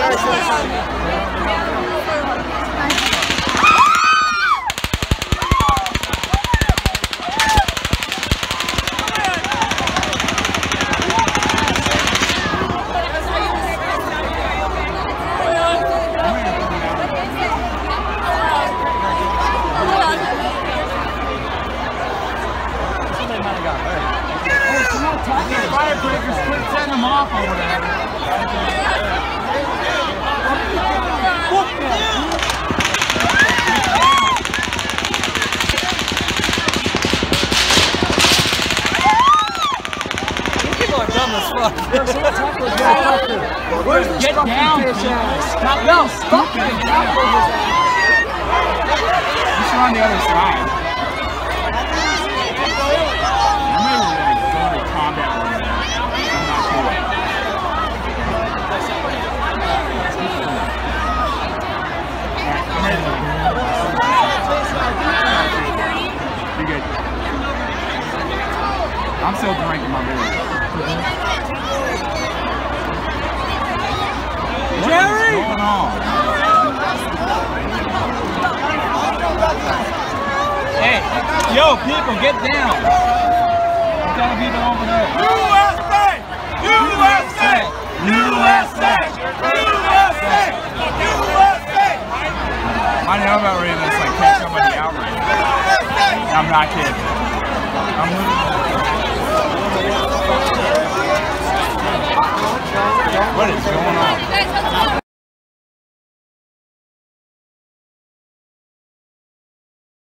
Firebreakers, quit setting them off over there. People are dumb as fuck. Where's the get down, fish ass? No, stop it. Just on the other side. I'm still drinking my beer. Jerry! What's going on? Hey, yo, people, get down. I'm telling people over there. USA! USA! USA! USA! USA! I know about ready to like catch somebody out right now. I'm not kidding. I'm what is going on?